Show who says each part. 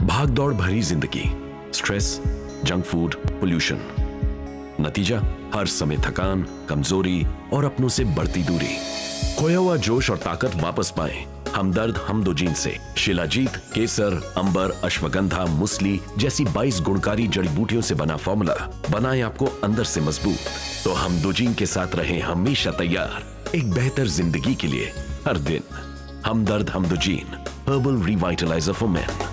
Speaker 1: भागदौड़ भरी जिंदगी, स्ट्रेस, जंक फूड, पोल्यूशन। नतीजा हर समय थकान, कमजोरी और अपनों से बढ़ती दूरी। खोया हुआ जोश और ताकत वापस पाएं हमदर्द हमदोजीन से। शिलाजीत, केसर, अंबर, अश्वगंधा, मुसली जैसी 22 गुणकारी जड़ी बूटियों से बना फॉर्मूला बनाए आपको अंदर से मजबूत। तो हमदोजीन के साथ रहें हमेशा तैयार एक बेहतर जिंदगी के लिए हर दिन। हमदर्द हमदोजीन, हर्बल रिवाइटलाइजर फॉर मेन।